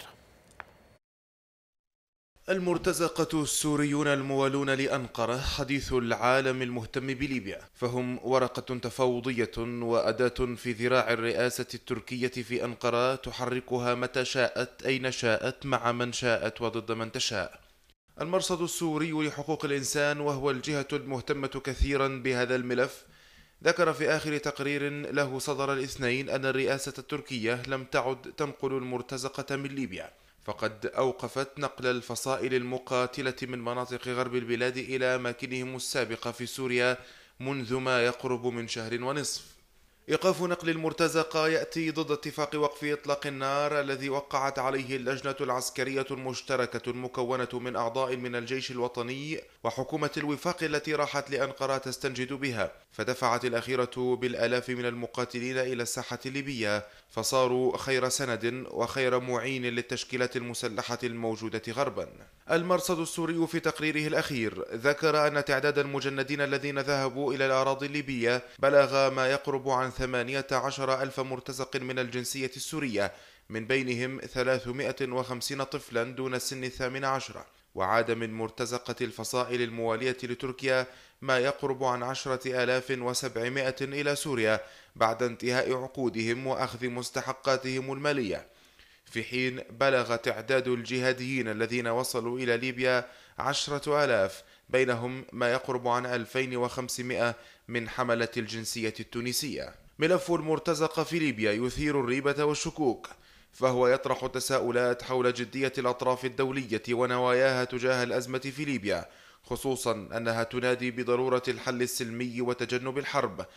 المرتزقة السوريون الموالون لأنقرة حديث العالم المهتم بليبيا، فهم ورقة تفاوضية وأداة في ذراع الرئاسة التركية في أنقرة تحركها متى شاءت أين شاءت مع من شاءت وضد من تشاء. المرصد السوري لحقوق الإنسان وهو الجهة المهتمة كثيرا بهذا الملف ذكر في آخر تقرير له صدر الاثنين أن الرئاسة التركية لم تعد تنقل المرتزقة من ليبيا، فقد أوقفت نقل الفصائل المقاتلة من مناطق غرب البلاد إلى أماكنهم السابقة في سوريا منذ ما يقرب من شهر ونصف. إيقاف نقل المرتزقة يأتي ضد اتفاق وقف إطلاق النار الذي وقعت عليه اللجنة العسكرية المشتركة المكونة من أعضاء من الجيش الوطني وحكومة الوفاق التي راحت لأنقرة تستنجد بها، فدفعت الأخيرة بالآلاف من المقاتلين إلى الساحة الليبية، فصاروا خير سند وخير معين للتشكيلات المسلحة الموجودة غربا. المرصد السوري في تقريره الأخير ذكر أن تعداد المجندين الذين ذهبوا إلى الأراضي الليبية بلغ ما يقرب عن ثمانية عشر ألف مرتزق من الجنسية السورية، من بينهم ثلاثمائة وخمسين طفلا دون سن الثامن عشر، وعاد من مرتزقة الفصائل الموالية لتركيا ما يقرب عن عشرة آلاف وسبعمائة إلى سوريا بعد انتهاء عقودهم وأخذ مستحقاتهم المالية، في حين بلغ تعداد الجهاديين الذين وصلوا إلى ليبيا عشرة آلاف، بينهم ما يقرب عن ألفين وخمسمائة من حملة الجنسية التونسية. ملف المرتزقة في ليبيا يثير الريبة والشكوك، فهو يطرح تساؤلات حول جدية الأطراف الدولية ونواياها تجاه الأزمة في ليبيا، خصوصا أنها تنادي بضرورة الحل السلمي وتجنب الحرب،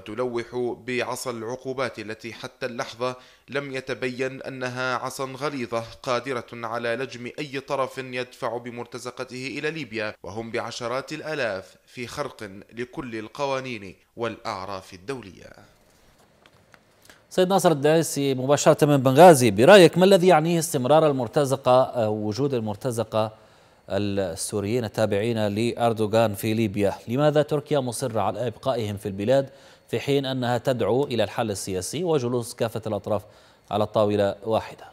وتلوح بعصا العقوبات التي حتى اللحظة لم يتبين أنها عصا غليظة قادرة على لجم أي طرف يدفع بمرتزقته إلى ليبيا، وهم بعشرات الآلاف في خرق لكل القوانين والأعراف الدولية. سيد ناصر الدعيسي مباشرة من بنغازي، برأيك ما الذي يعنيه استمرار المرتزقة أو وجود المرتزقة السوريين التابعين لأردوغان في ليبيا؟ لماذا تركيا مصرة على إبقائهم في البلاد في حين أنها تدعو إلى الحل السياسي وجلوس كافة الأطراف على الطاولة واحدة؟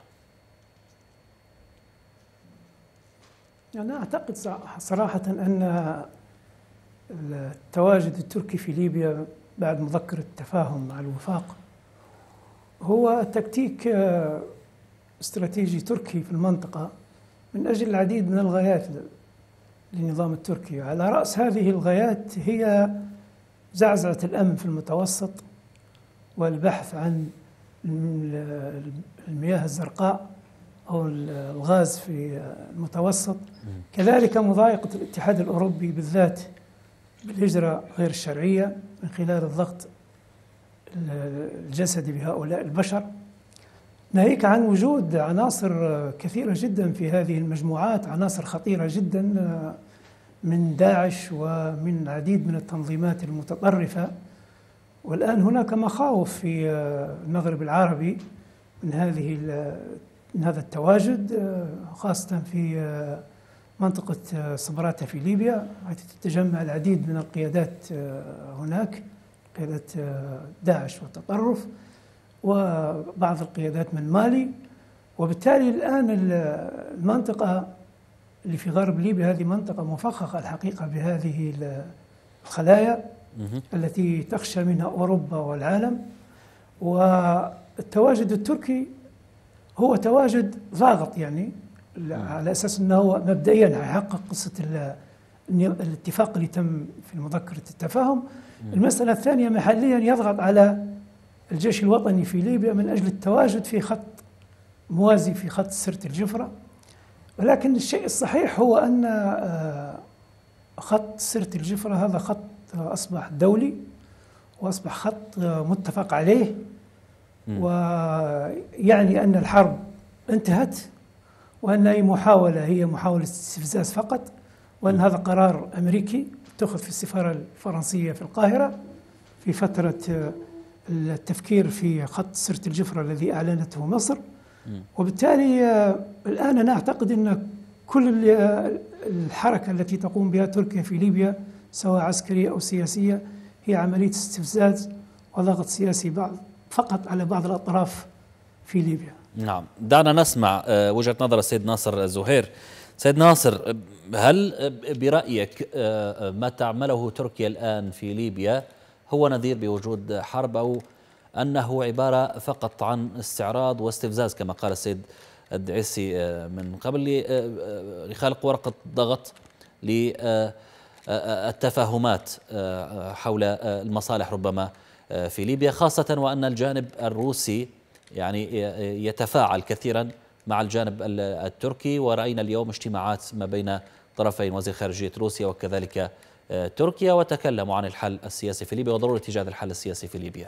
أنا أعتقد صراحة أن التواجد التركي في ليبيا بعد مذكرة التفاهم مع الوفاق هو تكتيك استراتيجي تركي في المنطقة من أجل العديد من الغايات للنظام التركي. على رأس هذه الغايات هي زعزعة الأمن في المتوسط والبحث عن المياه الزرقاء أو الغاز في المتوسط، كذلك مضايقة الاتحاد الأوروبي بالذات بالهجرة غير الشرعية من خلال الضغط الجسدي بهؤلاء البشر، ناهيك عن وجود عناصر كثيرة جدا في هذه المجموعات، عناصر خطيرة جدا من داعش ومن عديد من التنظيمات المتطرفة. والآن هناك مخاوف في المغرب العربي من هذه من هذا التواجد، خاصة في منطقة صبراتة في ليبيا، حيث تتجمع العديد من القيادات هناك، قيادات داعش والتطرف وبعض القيادات من مالي. وبالتالي الآن المنطقة اللي في غرب ليبيا هذه منطقة مفخخة الحقيقة بهذه الخلايا التي تخشى منها أوروبا والعالم. والتواجد التركي هو تواجد ضاغط، يعني على أساس أنه مبدئيا هيحقق قصة الاتفاق اللي تم في مذكرة التفاهم. المسألة الثانية محليا يضغط على الجيش الوطني في ليبيا من أجل التواجد في خط موازي في خط سرت الجفرة. ولكن الشيء الصحيح هو أن خط سرت الجفرة هذا خط أصبح دولي وأصبح خط متفق عليه، ويعني أن الحرب انتهت، وأن أي محاولة هي محاولة استفزاز فقط، وأن هذا قرار أمريكي اتخذ في السفارة الفرنسية في القاهرة في فترة التفكير في خط سرة الجفرة الذي أعلنته مصر. وبالتالي الآن أنا أعتقد أن كل الحركة التي تقوم بها تركيا في ليبيا سواء عسكرية أو سياسية هي عملية استفزاز وضغط سياسي بعض فقط على بعض الأطراف في ليبيا. نعم، دعنا نسمع وجهة نظر السيد ناصر زهير. سيد ناصر، هل برأيك ما تعمله تركيا الآن في ليبيا هو نذير بوجود حرب، أو أنه عبارة فقط عن استعراض واستفزاز كما قال السيد الدعيسي من قبل لخلق ورقة ضغط للتفاهمات حول المصالح ربما في ليبيا، خاصة وأن الجانب الروسي يعني يتفاعل كثيرا مع الجانب التركي، ورأينا اليوم اجتماعات ما بين طرفين وزير خارجية روسيا وكذلك تركيا، وتكلموا عن الحل السياسي في ليبيا وضرورة إيجاد الحل السياسي في ليبيا.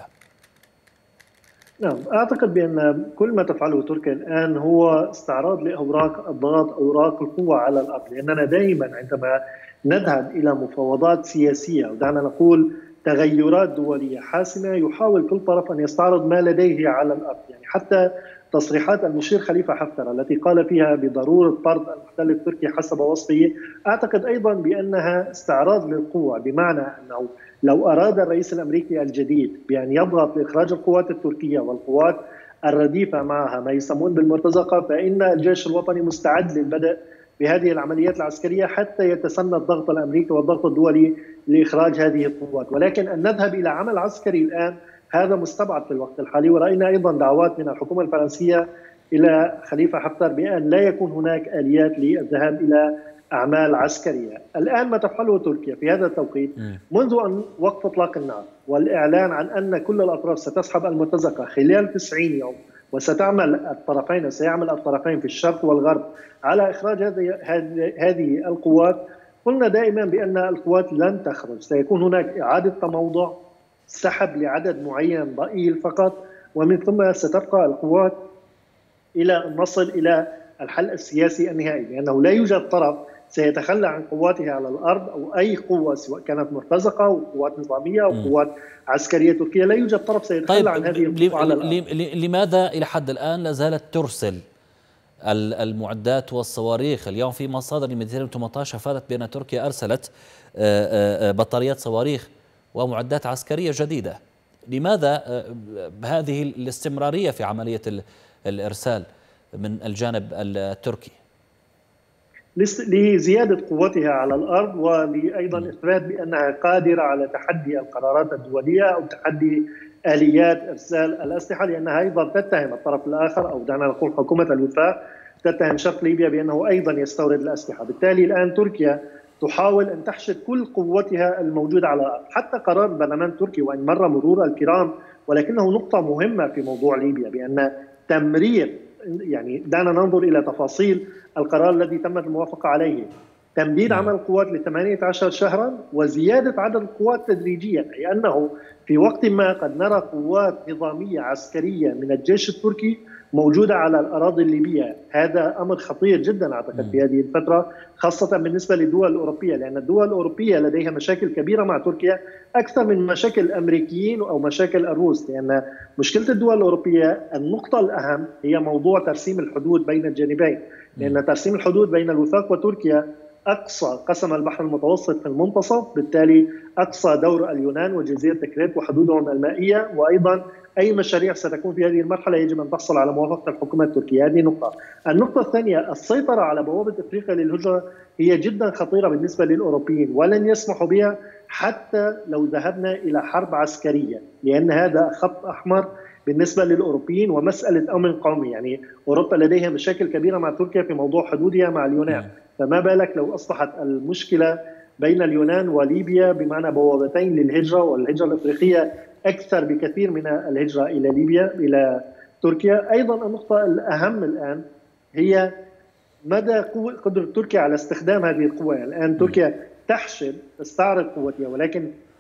نعم، أعتقد بأن كل ما تفعله تركيا الآن هو استعراض لأوراق الضغط، أوراق القوة على الأرض، لأننا دائما عندما نذهب إلى مفاوضات سياسية ودعنا نقول تغيرات دولية حاسمة يحاول كل طرف أن يستعرض ما لديه على الأرض. يعني حتى تصريحات المشير خليفة حفتر التي قال فيها بضرورة طرد المحتل التركي حسب وصفه، أعتقد أيضا بأنها استعراض للقوة، بمعنى أنه لو أراد الرئيس الأمريكي الجديد بأن يضغط لإخراج القوات التركية والقوات الرديفة معها ما يسمون بالمرتزقة، فإن الجيش الوطني مستعد للبدء بهذه العمليات العسكرية حتى يتسنى الضغط الأمريكي والضغط الدولي لإخراج هذه القوات. ولكن أن نذهب إلى عمل عسكري الآن هذا مستبعد في الوقت الحالي، ورأينا أيضا دعوات من الحكومة الفرنسية إلى خليفة حفتر بأن لا يكون هناك آليات للذهاب إلى أعمال عسكرية. الآن ما تفعله تركيا في هذا التوقيت منذ أن وقف إطلاق النار والإعلان عن أن كل الأطراف ستسحب المرتزقة خلال تسعين يوم، وستعمل الطرفين سيعمل الطرفين في الشرق والغرب على إخراج هذه هذه القوات. قلنا دائما بأن القوات لن تخرج، سيكون هناك إعادة تموضع، سحب لعدد معين ضئيل فقط، ومن ثم ستبقى القوات إلى أن نصل إلى الحل السياسي النهائي، لأنه لا يوجد طرف سيتخلى عن قواته على الأرض أو أي قوة سواء كانت مرتزقة أو قوات نظامية أو قوات عسكرية تركية، لا يوجد طرف سيتخلى طيب عن هذه القوة على الأرض. لماذا إلى حد الآن لا زالت ترسل المعدات والصواريخ؟ اليوم في مصادر مئتين وثمانية عشر أفادت بأن تركيا أرسلت بطاريات صواريخ ومعدات عسكرية جديدة. لماذا هذه الاستمرارية في عملية الإرسال من الجانب التركي؟ لزيادة قوتها على الأرض، ولأيضا إثبات بأنها قادرة على تحدي القرارات الدولية أو تحدي آليات إرسال الأسلحة، لأنها أيضا تتهم الطرف الآخر أو دعنا نقول حكومة الوفاق تتهم شرق ليبيا بأنه أيضا يستورد الأسلحة. بالتالي الآن تركيا تحاول أن تحشد كل قوتها الموجودة على الأرض. حتى قرار البرلمان التركي وإن مر مرور الكرام ولكنه نقطة مهمة في موضوع ليبيا، بأن تمرير، يعني دعنا ننظر إلى تفاصيل القرار الذي تمت الموافقة عليه، تمديد عمل القوات ل ثمانية عشر شهرا وزيادة عدد القوات تدريجيا، أي أنه في وقت ما قد نرى قوات نظامية عسكرية من الجيش التركي موجودة على الأراضي الليبية. هذا أمر خطير جدا أعتقد في هذه الفترة، خاصة بالنسبة للدول الأوروبية، لأن الدول الأوروبية لديها مشاكل كبيرة مع تركيا أكثر من مشاكل الأمريكيين أو مشاكل الروس، لأن مشكلة الدول الأوروبية النقطة الأهم هي موضوع ترسيم الحدود بين الجانبين، لأن ترسيم الحدود بين الوفاق وتركيا أقصى قسم البحر المتوسط في المنتصف، بالتالي أقصى دور اليونان وجزيرة كريت وحدودهم المائية، وأيضا أي مشاريع ستكون في هذه المرحلة يجب أن تحصل على موافقة الحكومة التركية. هذه نقطة. النقطة الثانية، السيطرة على بوابة أفريقيا للهجرة هي جدا خطيرة بالنسبة للأوروبيين، ولن يسمحوا بها حتى لو ذهبنا إلى حرب عسكرية، لأن هذا خط أحمر بالنسبة للأوروبيين ومسألة أمن قومي. يعني أوروبا لديها مشاكل كبيرة مع تركيا في موضوع حدودها مع اليونان، فما بالك لو أصبحت المشكلة بين اليونان وليبيا بمعنى بوابتين للهجرة، والهجرة الأفريقية أكثر بكثير من الهجرة إلى ليبيا إلى تركيا. أيضا النقطة الأهم الآن هي مدى قدرة تركيا على استخدام هذه القوة. الآن تركيا تحشد تستعرض قوتها، ولكن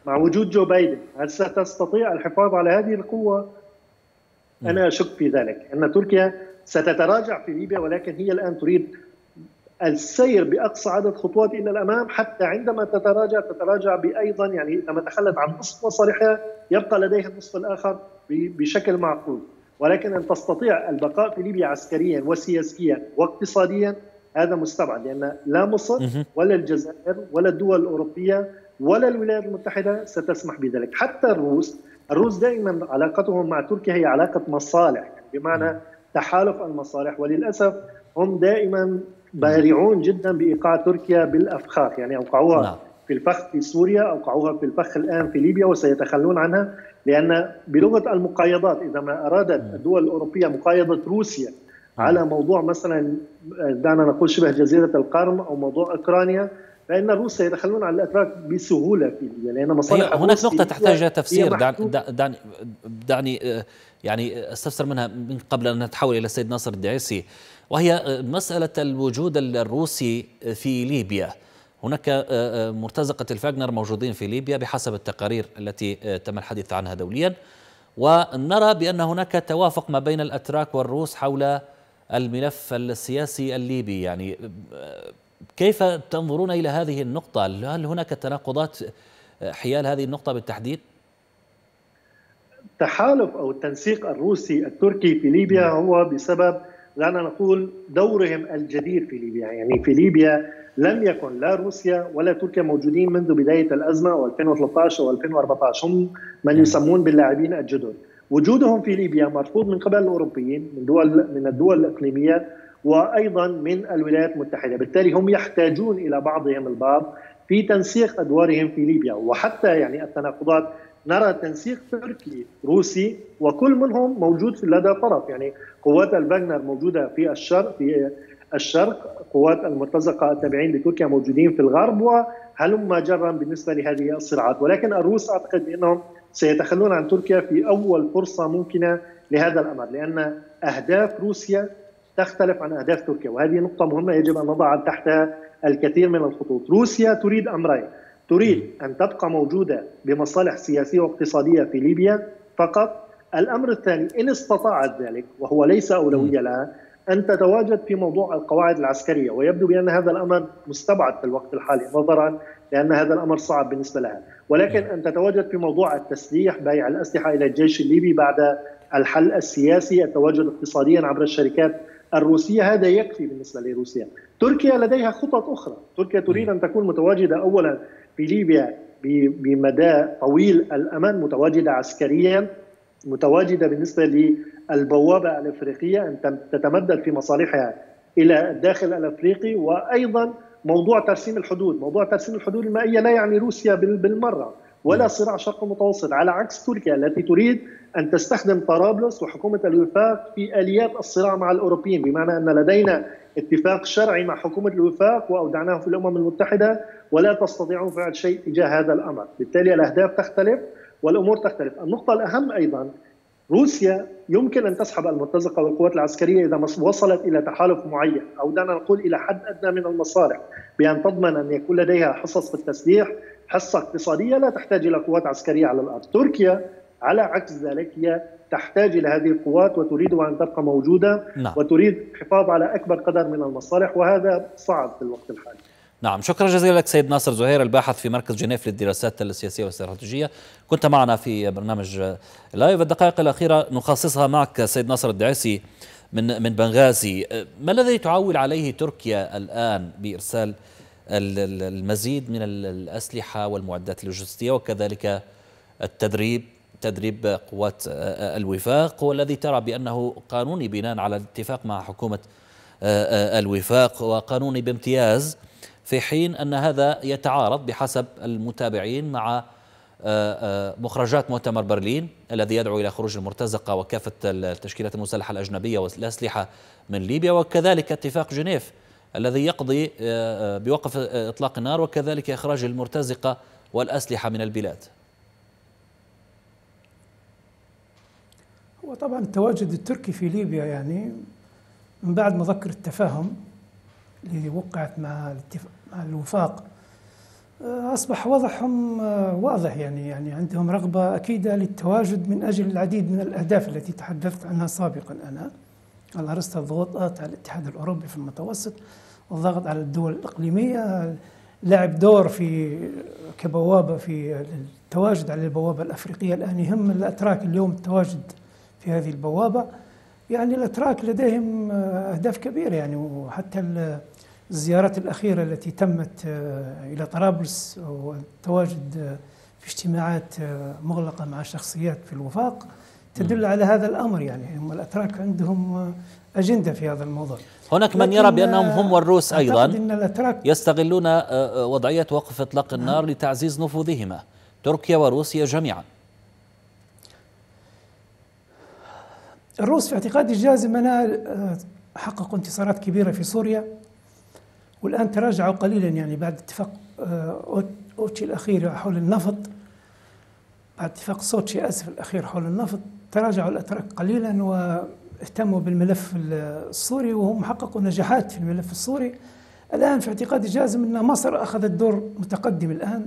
مع وجود جو بايدن، هل ستستطيع الحفاظ على هذه القوة؟ أنا أشك في ذلك، أن تركيا ستتراجع في ليبيا، ولكن هي الآن تريد السير بأقصى عدد خطوات إلى الأمام، حتى عندما تتراجع تتراجع بأيضا يعني لما تخلت عن نصف مصالحها يبقى لديها النصف الآخر بشكل معقول. ولكن أن تستطيع البقاء في ليبيا عسكريا وسياسيا واقتصاديا هذا مستبعد، لأن لا مصر ولا الجزائر ولا الدول الأوروبية ولا الولايات المتحدة ستسمح بذلك. حتى الروس الروس دائما علاقتهم مع تركيا هي علاقة مصالح، يعني بمعنى تحالف المصالح، وللأسف هم دائما بارعون جدا بإيقاع تركيا بالأفخاخ، يعني أوقعوها نعم. في الفخ في سوريا، أوقعوها في الفخ الآن في ليبيا وسيتخلون عنها، لأن بلغة المقايضات إذا ما أرادت الدول الأوروبية مقايضة روسيا على موضوع مثلا دعنا نقول شبه جزيرة القرم أو موضوع أوكرانيا، فإن الروس سيتخلون عن الأتراك بسهولة في ليبيا، لأن مصالح هناك نقطة تحتاج إلى تفسير. دعني دعني دعني يعني استفسر منها من قبل أن نتحول إلى السيد ناصر الدعيسي، وهي مسألة الوجود الروسي في ليبيا. هناك مرتزقة الفاغنر موجودين في ليبيا بحسب التقارير التي تم الحديث عنها دوليا، ونرى بأن هناك توافق ما بين الأتراك والروس حول الملف السياسي الليبي. يعني كيف تنظرون إلى هذه النقطة؟ هل هناك تناقضات حيال هذه النقطة بالتحديد؟ التحالف أو التنسيق الروسي التركي في ليبيا هو بسبب دعنا نقول دورهم الجدير في ليبيا. يعني في ليبيا لم يكن لا روسيا ولا تركيا موجودين منذ بداية الأزمة وألفين وثلاثة عشر وألفين وأربعة عشر، هم من يسمون باللاعبين الجدد. وجودهم في ليبيا مرفوض من قبل الأوروبيين، من دول من الدول الإقليمية وأيضا من الولايات المتحدة، بالتالي هم يحتاجون إلى بعضهم البعض في تنسيق أدوارهم في ليبيا. وحتى يعني التناقضات، نرى تنسيق تركي روسي وكل منهم موجود في لدى طرف، يعني قوات الفاغنر موجودة في الشرق في الشرق قوات المرتزقة التابعين لتركيا موجودين في الغرب، وهلم جرا بالنسبة لهذه الصراعات. ولكن الروس أعتقد بأنهم سيتخلون عن تركيا في أول فرصة ممكنة لهذا الأمر، لأن أهداف روسيا تختلف عن أهداف تركيا، وهذه نقطة مهمة يجب أن نضع تحتها الكثير من الخطوط. روسيا تريد أمرين، تريد أن تبقى موجودة بمصالح سياسية واقتصادية في ليبيا فقط. الأمر الثاني إن استطاعت ذلك، وهو ليس أولوية لها، أن تتواجد في موضوع القواعد العسكرية، ويبدو بأن هذا الأمر مستبعد في الوقت الحالي نظرا لأن هذا الأمر صعب بالنسبة لها، ولكن أن تتواجد في موضوع التسليح، بيع الأسلحة إلى الجيش الليبي بعد الحل السياسي، التواجد اقتصاديا عبر الشركات الروسية، هذا يكفي بالنسبة لروسيا. تركيا لديها خطط أخرى، تركيا تريد أن تكون متواجدة أولا في ليبيا بمدى طويل الأمد، متواجدة عسكريا، متواجدة بالنسبة للبوابة الأفريقية أن تتمدد في مصالحها إلى الداخل الأفريقي، وأيضا موضوع ترسيم الحدود. موضوع ترسيم الحدود المائية لا يعني روسيا بالمرة ولا صراع شرق المتوسط، على عكس تركيا التي تريد أن تستخدم طرابلس وحكومة الوفاق في آليات الصراع مع الأوروبيين، بمعنى أن لدينا اتفاق شرعي مع حكومة الوفاق وأودعناه في الأمم المتحدة ولا تستطيعون فعل شيء تجاه هذا الأمر، بالتالي الأهداف تختلف والأمور تختلف. النقطة الأهم أيضا، روسيا يمكن أن تسحب المرتزقة والقوات العسكرية إذا وصلت إلى تحالف معين، أو دعنا نقول إلى حد أدنى من المصالح، بأن تضمن أن يكون لديها حصص في التسليح، حصة اقتصادية لا تحتاج إلى قوات عسكرية على الأرض. تركيا على عكس ذلك هي تحتاج إلى هذه القوات وتريد أن تبقى موجودة نعم. وتريد الحفاظ على أكبر قدر من المصالح، وهذا صعب في الوقت الحالي. نعم، شكرا جزيلا لك سيد ناصر زهير، الباحث في مركز جنيف للدراسات السياسية والاستراتيجية، كنت معنا في برنامج لايف. الدقائق الأخيرة نخصصها معك سيد ناصر الدعيسي من من بنغازي. ما الذي تعول عليه تركيا الآن بإرسال المزيد من الأسلحة والمعدات اللوجستية وكذلك التدريب تدريب قوات الوفاق، والذي ترى بأنه قانوني بناء على الاتفاق مع حكومة الوفاق وقانوني بامتياز، في حين أن هذا يتعارض بحسب المتابعين مع مخرجات مؤتمر برلين الذي يدعو إلى خروج المرتزقة وكافة التشكيلات المسلحة الأجنبية والأسلحة من ليبيا، وكذلك اتفاق جنيف الذي يقضي بوقف إطلاق النار وكذلك إخراج المرتزقة والأسلحة من البلاد. هو طبعا التواجد التركي في ليبيا يعني من بعد مذكرة التفاهم اللي وقعت مع مع الوفاق أصبح وضعهم واضح، يعني يعني عندهم رغبة أكيدة للتواجد من أجل العديد من الأهداف التي تحدثت عنها سابقا أنا، على رأس الضغوطات على الاتحاد الأوروبي في المتوسط، والضغط على الدول الإقليمية، لعب دور في كبوابة في التواجد على البوابة الأفريقية. الآن يهم الأتراك اليوم التواجد في هذه البوابة. يعني الأتراك لديهم أهداف كبيرة، يعني وحتى الزيارات الأخيرة التي تمت إلى طرابلس والتواجد في اجتماعات مغلقة مع شخصيات في الوفاق تدل على هذا الأمر. يعني هم الأتراك عندهم أجندة في هذا الموضوع. هناك من يرى بأنهم هم والروس أيضا يستغلون وضعية وقف إطلاق النار لتعزيز نفوذهما، تركيا وروسيا جميعا. الروس في اعتقادي الجازم أنا حققوا انتصارات كبيرة في سوريا، والآن تراجعوا قليلا، يعني بعد اتفاق أوتشي الأخير حول النفط، بعد اتفاق سوتشي آسف الأخير حول النفط، تراجعوا الأتراك قليلا واهتموا بالملف السوري، وهم حققوا نجاحات في الملف السوري. الآن في اعتقادي الجازم أن مصر أخذت دور متقدم الآن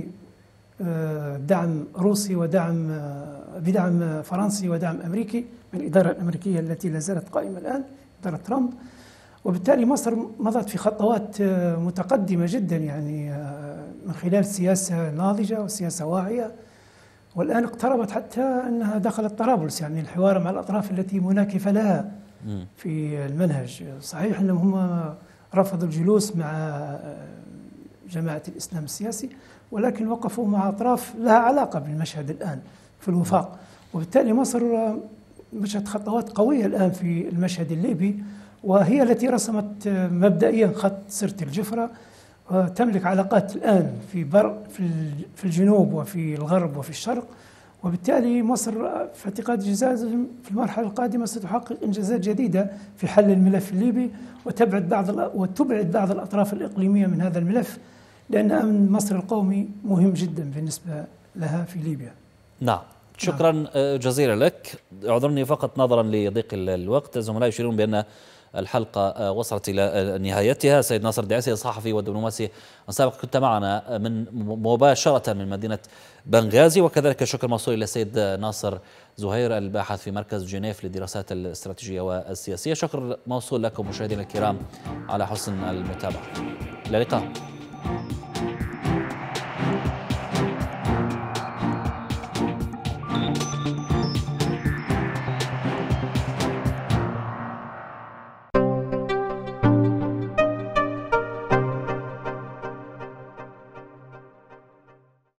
بدعم روسي ودعم بدعم فرنسي ودعم أمريكي من الإدارة الأمريكية التي لا زالت قائمة الآن، إدارة ترامب. وبالتالي مصر مضت في خطوات متقدمة جدا، يعني من خلال سياسة ناضجة وسياسة واعية، والآن اقتربت حتى أنها دخلت طرابلس، يعني الحوار مع الأطراف التي مناكفة لها في المنهج. صحيح أنهم هم رفضوا الجلوس مع جماعة الإسلام السياسي، ولكن وقفوا مع أطراف لها علاقة بالمشهد الآن في الوفاق. وبالتالي مصر مشت خطوات قوية الآن في المشهد الليبي، وهي التي رسمت مبدئيا خط سرت الجفرة، وتملك علاقات الآن في بر في الجنوب وفي الغرب وفي الشرق. وبالتالي مصر في اعتقاد جزازهم في المرحلة القادمة ستحقق إنجازات جديدة في حل الملف الليبي، وتبعد بعض وتبعد بعض الأطراف الإقليمية من هذا الملف، لأن أمن مصر القومي مهم جدا بالنسبة لها في ليبيا. نعم، شكرا جزيلا لك. اعذرني فقط نظرا لضيق الوقت، الزملاء يشيرون بأن الحلقة وصلت إلى نهايتها. سيد ناصر الدعيسي الصحفي والدبلوماسي السابق كنت معنا من مباشرة من مدينة بنغازي، وكذلك شكر موصول إلى السيد ناصر زهير الباحث في مركز جنيف للدراسات الاستراتيجية والسياسية. شكر موصول لكم مشاهدينا الكرام على حسن المتابعة. إلى اللقاء.